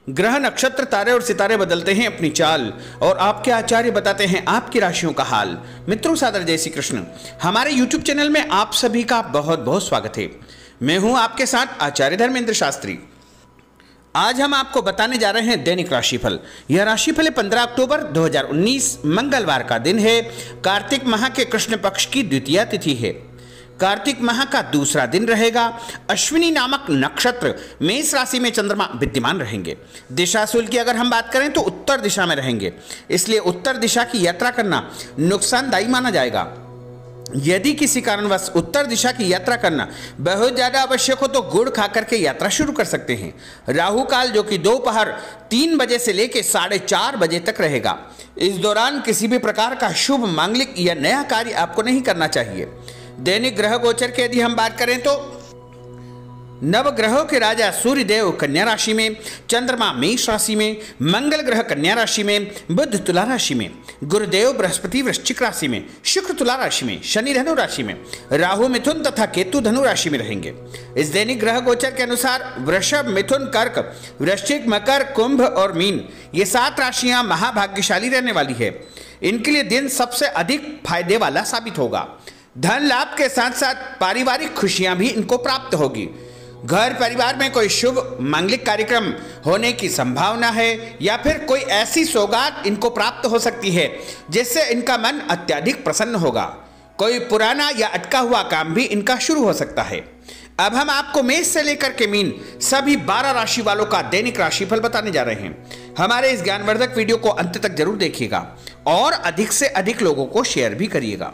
ग्रह नक्षत्र तारे और सितारे बदलते हैं अपनी चाल और आपके आचार्य बताते हैं आपकी राशियों का हाल। मित्रों, सादर जय श्री कृष्ण। हमारे YouTube चैनल में आप सभी का बहुत बहुत स्वागत है। मैं हूं आपके साथ आचार्य धर्मेंद्र शास्त्री। आज हम आपको बताने जा रहे हैं दैनिक राशिफल। यह राशिफल 15 अक्टूबर 2019 मंगलवार का दिन है। कार्तिक माह के कृष्ण पक्ष की द्वितीया तिथि है। कार्तिक माह का दूसरा दिन रहेगा। अश्विनी नामक नक्षत्र मेष राशि में चंद्रमा विद्यमान रहेंगे। दिशाशूल की अगर हम बात करें तो उत्तर दिशा में रहेंगे, इसलिए उत्तर दिशा की यात्रा करना नुकसानदायी माना जाएगा। यदि किसी कारणवश उत्तर दिशा की यात्रा करना बहुत ज्यादा आवश्यक हो तो गुड़ खा करके यात्रा शुरू कर सकते हैं। राहु काल जो कि दोपहर 3 बजे से लेकर 4:30 बजे तक रहेगा। इस दौरान किसी भी प्रकार का शुभ, मांगलिक या नया कार्य आपको नहीं करना चाहिए। दैनिक ग्रह गोचर की यदि हम बात करें तो नवग्रहों के राजा सूर्य देव कन्या राशि में, चंद्रमा मेष राशि में, मंगल ग्रह कन्या राशि में, बुध तुला राशि में, गुरुदेव बृहस्पति वृश्चिक राशि में, शुक्र तुला राशि में, शनि धनु राशि में, राहु मिथुन तथा केतु धनु राशि में रहेंगे। इस दैनिक ग्रह गोचर के अनुसार वृषभ, मिथुन, कर्क, वृश्चिक, मकर, कुंभ और मीन ये 7 राशियां महाभाग्यशाली रहने वाली है। इनके लिए दिन सबसे अधिक फायदे वाला साबित होगा। धन लाभ के साथ साथ पारिवारिक खुशियां भी इनको प्राप्त होगी। घर परिवार में कोई शुभ मांगलिक कार्यक्रम होने की संभावना है या फिर कोई ऐसी सौगात इनको प्राप्त हो सकती है जिससे इनका मन अत्यधिक प्रसन्न होगा। कोई पुराना या अटका हुआ काम भी इनका शुरू हो सकता है। अब हम आपको मेष से लेकर के मीन सभी 12 राशि वालों का दैनिक राशिफल बताने जा रहे हैं। हमारे इस ज्ञानवर्धक वीडियो को अंत तक जरूर देखिएगा और अधिक से अधिक लोगों को शेयर भी करिएगा।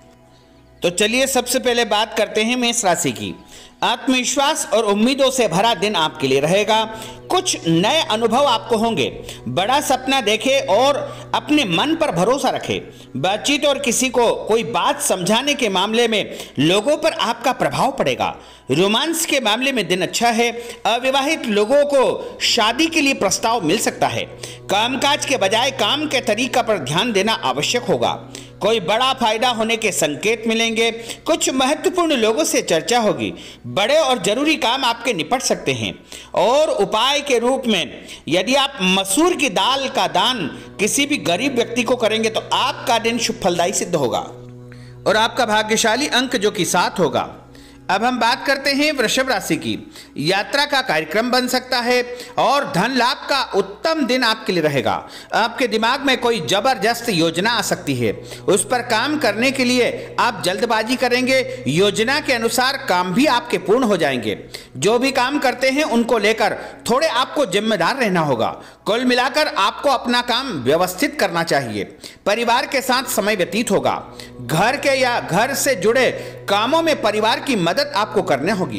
तो चलिए सबसे पहले बात करते हैं मेष राशि की। आत्मविश्वास और उम्मीदों से भरा दिन आपके लिए रहेगा। कुछ नए अनुभव आपको होंगे। बड़ा सपना देखें और अपने मन पर भरोसा रखें। बातचीत और किसी को कोई बात समझाने के मामले में लोगों पर आपका प्रभाव पड़ेगा। रोमांस के मामले में दिन अच्छा है। अविवाहित लोगों को शादी के लिए प्रस्ताव मिल सकता है। कामकाज के बजाय काम के तरीका पर ध्यान देना आवश्यक होगा। कोई बड़ा फायदा होने के संकेत मिलेंगे। कुछ महत्वपूर्ण लोगों से चर्चा होगी। बड़े और जरूरी काम आपके निपट सकते हैं। और उपाय के रूप में यदि आप मसूर की दाल का दान किसी भी गरीब व्यक्ति को करेंगे तो आपका दिन शुभ फलदायी सिद्ध होगा और आपका भाग्यशाली अंक जो कि 7 होगा। अब हम बात करते हैं वृषभ राशि की। यात्रा का कार्यक्रम बन सकता है और धन लाभ का उत्तम दिन आपके लिए रहेगा। आपके दिमाग में कोई जबरदस्त योजना आ सकती है। उस पर काम करने के लिए आप जल्दबाजी करेंगे। योजना के अनुसार काम भी आपके पूर्ण हो जाएंगे। जो भी काम करते हैं उनको लेकर थोड़े आपको जिम्मेदार रहना होगा। कुल मिलाकर आपको अपना काम व्यवस्थित करना चाहिए। परिवार के साथ समय व्यतीत होगा। घर के या घर से जुड़े कामों में परिवार की मदद आपको करनी होगी।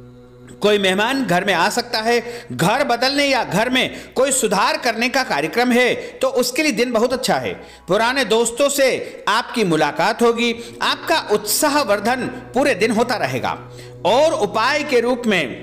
कोई मेहमान घर में आ सकता है। घर बदलने या घर में कोई सुधार करने का कार्यक्रम है तो उसके लिए दिन बहुत अच्छा है। पुराने दोस्तों से आपकी मुलाकात होगी। आपका उत्साहवर्धन पूरे दिन होता रहेगा। और उपाय के रूप में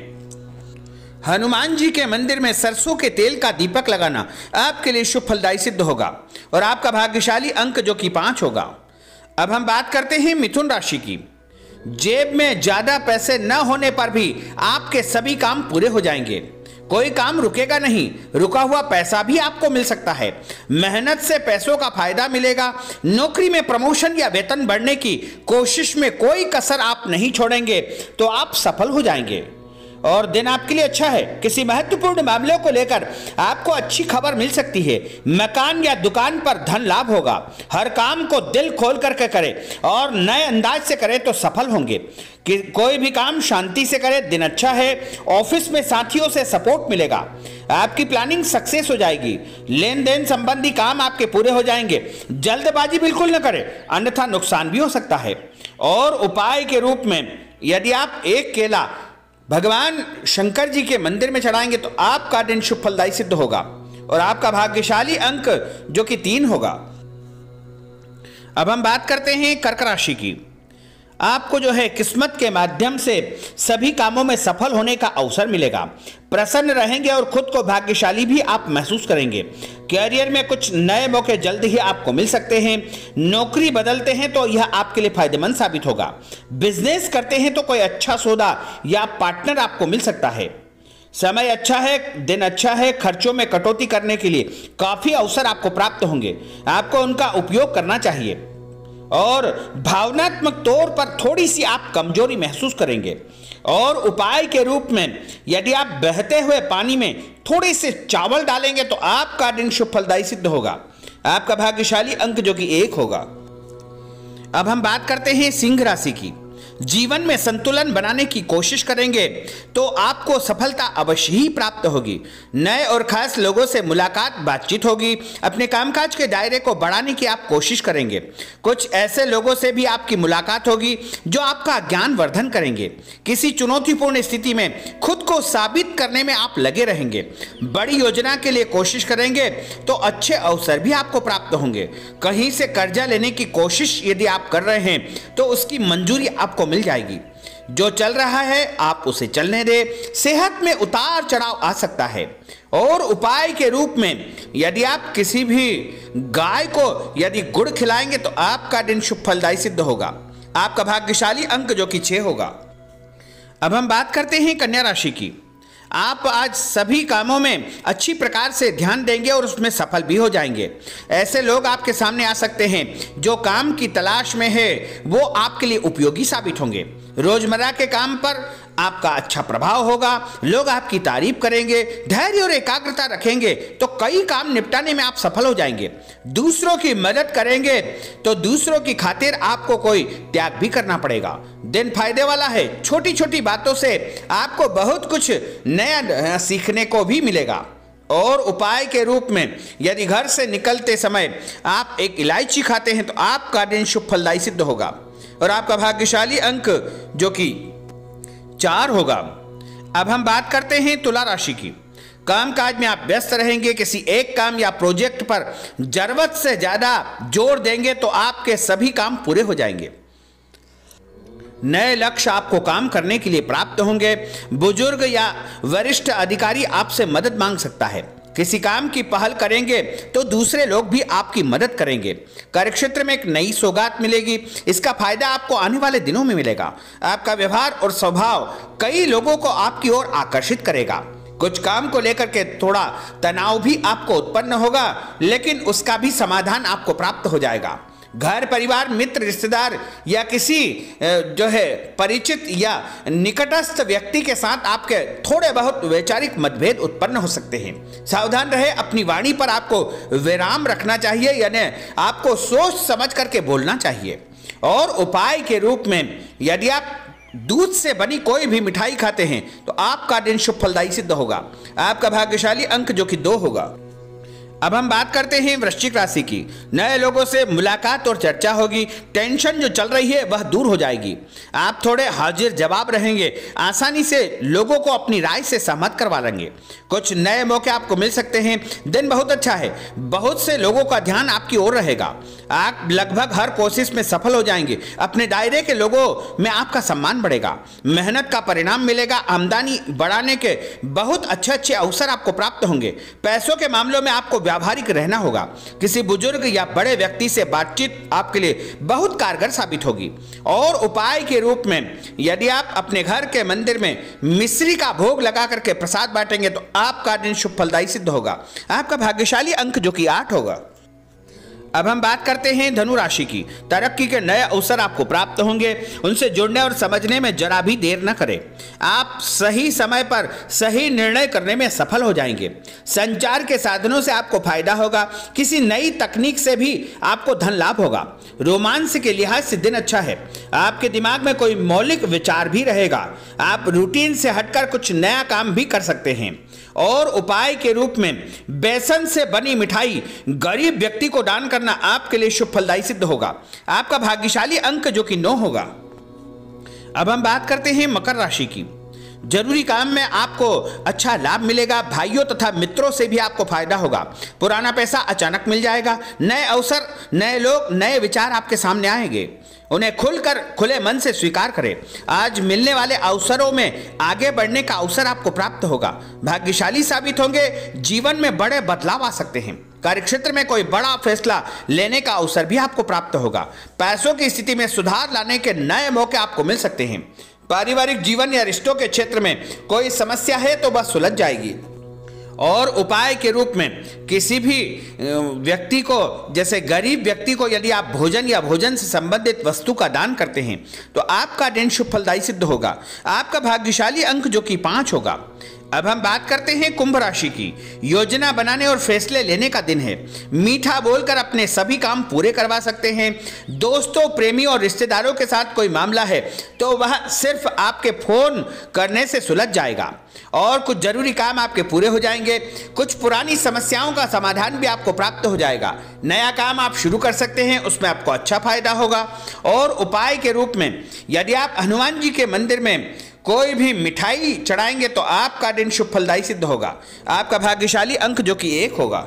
हनुमान जी के मंदिर में सरसों के तेल का दीपक लगाना आपके लिए शुभ फलदायी सिद्ध होगा और आपका भाग्यशाली अंक जो कि 5 होगा। अब हम बात करते हैं मिथुन राशि की। जेब में ज्यादा पैसे न होने पर भी आपके सभी काम पूरे हो जाएंगे। कोई काम रुकेगा नहीं। रुका हुआ पैसा भी आपको मिल सकता है। मेहनत से पैसों का फायदा मिलेगा। नौकरी में प्रमोशन या वेतन बढ़ने की कोशिश में कोई कसर आप नहीं छोड़ेंगे तो आप सफल हो जाएंगे और दिन आपके लिए अच्छा है। किसी महत्वपूर्ण मामलों को लेकर आपको अच्छी खबर मिल सकती है। मकान या दुकान पर धन लाभ होगा। हर काम को दिल खोल करके करें और नए अंदाज से करें तो सफल होंगे। कि कोई भी काम शांति से करें, दिन अच्छा है। ऑफिस में साथियों से सपोर्ट मिलेगा। आपकी प्लानिंग सक्सेस हो जाएगी। लेन देन संबंधी काम आपके पूरे हो जाएंगे। जल्दबाजी बिल्कुल न करें, अन्यथा नुकसान भी हो सकता है। और उपाय के रूप में यदि आप एक केला भगवान शंकर जी के मंदिर में चढ़ाएंगे तो आपका दिन शुभ फलदायी सिद्ध होगा और आपका भाग्यशाली अंक जो कि 3 होगा। अब हम बात करते हैं कर्क राशि की। आपको जो है किस्मत के माध्यम से सभी कामों में सफल होने का अवसर मिलेगा। प्रसन्न रहेंगे और खुद को भाग्यशाली भी आप महसूस करेंगे। कैरियर में कुछ नए मौके जल्द ही आपको मिल सकते हैं। नौकरी बदलते हैं तो यह आपके लिए फायदेमंद साबित होगा। बिजनेस करते हैं तो कोई अच्छा सौदा या पार्टनर आपको मिल सकता है। समय अच्छा है, दिन अच्छा है। खर्चों में कटौती करने के लिए काफी अवसर आपको प्राप्त होंगे, आपको उनका उपयोग करना चाहिए। और भावनात्मक तौर पर थोड़ी सी आप कमजोरी महसूस करेंगे। और उपाय के रूप में यदि आप बहते हुए पानी में थोड़े से चावल डालेंगे तो आपका दिन शुभ फलदायी सिद्ध होगा। आपका भाग्यशाली अंक जो कि 1 होगा। अब हम बात करते हैं सिंह राशि की। जीवन में संतुलन बनाने की कोशिश करेंगे तो आपको सफलता अवश्य ही प्राप्त होगी। नए और खास लोगों से मुलाकात बातचीत होगी। अपने कामकाज के दायरे को बढ़ाने की आप कोशिश करेंगे। कुछ ऐसे लोगों से भी आपकी मुलाकात होगी जो आपका ज्ञान वर्धन करेंगे। किसी चुनौतीपूर्ण स्थिति में खुद को साबित करने में आप लगे रहेंगे। बड़ी योजना के लिए कोशिश करेंगे तो अच्छे अवसर भी आपको प्राप्त होंगे। कहीं से कर्जा लेने की कोशिश यदि आप कर रहे हैं तो उसकी मंजूरी आपको मिल जाएगी। जो चल रहा है आप उसे चलने दें। सेहत में उतार चढ़ाव आ सकता है। और उपाय के रूप में यदि आप किसी भी गाय को यदि गुड़ खिलाएंगे तो आपका दिन शुभ फलदायी सिद्ध होगा। आपका भाग्यशाली अंक जो कि 6 होगा। अब हम बात करते हैं कन्या राशि की। आप आज सभी कामों में अच्छी प्रकार से ध्यान देंगे और उसमें सफल भी हो जाएंगे। ऐसे लोग आपके सामने आ सकते हैं जो काम की तलाश में है, वो आपके लिए उपयोगी साबित होंगे। रोजमर्रा के काम पर आपका अच्छा प्रभाव होगा। लोग आपकी तारीफ करेंगे। धैर्य और एकाग्रता रखेंगे तो कई काम निपटाने में आप सफल हो जाएंगे। दूसरों की मदद करेंगे तो दूसरों की खातिर आपको कोई त्याग भी करना पड़ेगा। दिन फायदे वाला है। छोटी छोटी बातों से आपको बहुत कुछ नया सीखने को भी मिलेगा। और उपाय के रूप में यदि घर से निकलते समय आप एक इलायची खाते हैं तो आपका दिन शुभ फलदायी सिद्ध होगा। और आपका भाग्यशाली अंक जो कि 4 होगा। अब हम बात करते हैं तुला राशि की। कामकाज में आप व्यस्त रहेंगे। किसी एक काम या प्रोजेक्ट पर जरूरत से ज्यादा जोर देंगे तो आपके सभी काम पूरे हो जाएंगे। नए लक्ष्य आपको काम करने के लिए प्राप्त होंगे। बुजुर्ग या वरिष्ठ अधिकारी आपसे मदद मांग सकता है। किसी काम की पहल करेंगे तो दूसरे लोग भी आपकी मदद करेंगे। कार्यक्षेत्र में एक नई सौगात मिलेगी। इसका फायदा आपको आने वाले दिनों में मिलेगा। आपका व्यवहार और स्वभाव कई लोगों को आपकी ओर आकर्षित करेगा। कुछ काम को लेकर के थोड़ा तनाव भी आपको उत्पन्न होगा, लेकिन उसका भी समाधान आपको प्राप्त हो जाएगा। घर परिवार, मित्र, रिश्तेदार या किसी जो है परिचित या निकटस्थ व्यक्ति के साथ आपके थोड़े बहुत वैचारिक मतभेद उत्पन्न हो सकते हैं। सावधान रहे। अपनी वाणी पर आपको विराम रखना चाहिए, यानी आपको सोच समझ करके बोलना चाहिए। और उपाय के रूप में यदि आप दूध से बनी कोई भी मिठाई खाते हैं तो आपका दिन शुभ फलदायी सिद्ध होगा। आपका भाग्यशाली अंक जो कि 2 होगा। अब हम बात करते हैं वृश्चिक राशि की। नए लोगों से मुलाकात और चर्चा होगी। टेंशन जो चल रही है वह दूर हो जाएगी। आप थोड़े हाजिर जवाब रहेंगे। आसानी से लोगों को अपनी राय से सहमत करवा लेंगे। कुछ नए मौके आपको मिल सकते हैं। दिन बहुत अच्छा है। बहुत से लोगों का ध्यान आपकी ओर रहेगा। आप लगभग हर कोशिश में सफल हो जाएंगे। अपने दायरे के लोगों में आपका सम्मान बढ़ेगा। मेहनत का परिणाम मिलेगा। आमदनी बढ़ाने के बहुत अच्छे अवसर आपको प्राप्त होंगे। पैसों के मामलों में आपको व्यावहारिक रहना होगा। किसी बुजुर्ग या बड़े व्यक्ति से बातचीत आपके लिए बहुत कारगर साबित होगी। और उपाय के रूप में यदि आप अपने घर के मंदिर में मिश्री का भोग लगा करके प्रसाद बांटेंगे तो आपका दिन शुभ फलदायी सिद्ध होगा। आपका भाग्यशाली अंक जो कि 8 होगा। अब हम बात करते हैं धनु राशि की। तरक्की के नए अवसर आपको प्राप्त होंगे। उनसे जुड़ने और समझने में जरा भी देर न करें। आप सही समय पर सही निर्णय करने में सफल हो जाएंगे। संचार के साधनों से आपको फायदा होगा। किसी नई तकनीक से भी आपको धन लाभ होगा। रोमांस के लिहाज से दिन अच्छा है। आपके दिमाग में कोई मौलिक विचार भी रहेगा। आप रूटीन से हटकर कुछ नया काम भी कर सकते हैं। और उपाय के रूप में बेसन से बनी मिठाई गरीब व्यक्ति को दान करना आपके लिए शुभ फलदायी सिद्ध होगा। आपका भाग्यशाली अंक जो कि 9 होगा। अब हम बात करते हैं मकर राशि की। जरूरी काम में आपको अच्छा लाभ मिलेगा। भाइयों तथा मित्रों से भी आपको फायदा होगा। पुराना पैसा अचानक मिल जाएगा। नए अवसर, नए लोग, नए विचार आपके सामने आएंगे। उन्हें खुले मन से स्वीकार करें। आज मिलने वाले अवसरों में आगे बढ़ने का अवसर आपको प्राप्त होगा। भाग्यशाली साबित होंगे। जीवन में बड़े बदलाव आ सकते हैं। कार्यक्षेत्र में कोई बड़ा फैसला लेने का अवसर भी आपको प्राप्त होगा। पैसों की स्थिति में सुधार लाने के नए मौके आपको मिल सकते हैं। पारिवारिक जीवन या रिश्तों के क्षेत्र में कोई समस्या है तो वह सुलझ जाएगी। और उपाय के रूप में किसी भी व्यक्ति को, जैसे गरीब व्यक्ति को यदि आप भोजन या भोजन से संबंधित वस्तु का दान करते हैं तो आपका दिन शुभ फलदायी सिद्ध होगा। आपका भाग्यशाली अंक जो कि 5 होगा। अब हम बात करते हैं कुंभ राशि की। योजना बनाने और फैसले लेने का दिन है। मीठा बोलकर अपने सभी काम पूरे करवा सकते हैं। दोस्तों, प्रेमी और रिश्तेदारों के साथ कोई मामला है तो वह सिर्फ आपके फोन करने से सुलझ जाएगा और कुछ जरूरी काम आपके पूरे हो जाएंगे। कुछ पुरानी समस्याओं का समाधान भी आपको प्राप्त हो जाएगा। नया काम आप शुरू कर सकते हैं, उसमें आपको अच्छा फायदा होगा। और उपाय के रूप में यदि आप हनुमान जी के मंदिर में कोई भी मिठाई चढ़ाएंगे तो आपका दिन शुभ फलदायी सिद्ध होगा। आपका भाग्यशाली अंक जो कि 1 होगा।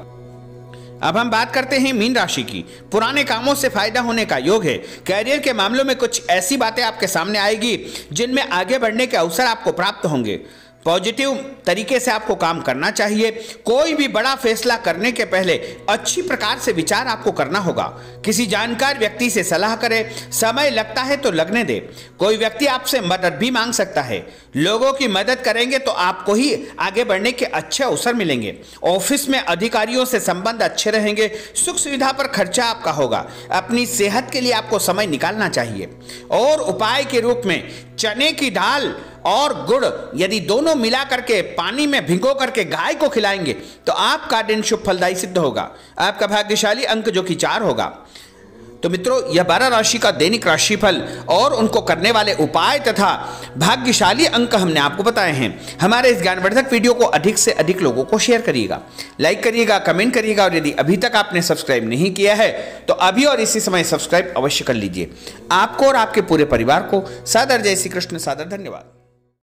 अब हम बात करते हैं मीन राशि की। पुराने कामों से फायदा होने का योग है। कैरियर के मामलों में कुछ ऐसी बातें आपके सामने आएगी जिनमें आगे बढ़ने के अवसर आपको प्राप्त होंगे। पॉजिटिव तरीके से आपको काम करना चाहिए। कोई भी बड़ा फैसला करने के पहले अच्छी प्रकार से विचार आपको करना होगा। किसी जानकार व्यक्ति से सलाह करें। समय लगता है तो लगने दे। कोई व्यक्ति आपसे मदद भी मांग सकता है। लोगों की मदद करेंगे तो आपको ही आगे बढ़ने के अच्छे अवसर मिलेंगे। ऑफिस में अधिकारियों से संबंध अच्छे रहेंगे। सुख सुविधा पर खर्चा आपका होगा। अपनी सेहत के लिए आपको समय निकालना चाहिए। और उपाय के रूप में चने की दाल और गुड़ यदि दोनों मिला करके पानी में भिगो करके गाय को खिलाएंगे तो आपका दिन शुभ फलदायी सिद्ध होगा। आपका भाग्यशाली अंक जो कि 4 होगा। तो मित्रों, यह 12 राशि का दैनिक राशिफल और उनको करने वाले उपाय तथा भाग्यशाली अंक हमने आपको बताए हैं। हमारे इस ज्ञानवर्धक वीडियो को अधिक से अधिक लोगों को शेयर करिएगा, लाइक करिएगा, कमेंट करिएगा और यदि अभी तक आपने सब्सक्राइब नहीं किया है तो अभी और इसी समय सब्सक्राइब अवश्य कर लीजिए। आपको और आपके पूरे परिवार को सादर जय श्री कृष्ण, सादर धन्यवाद।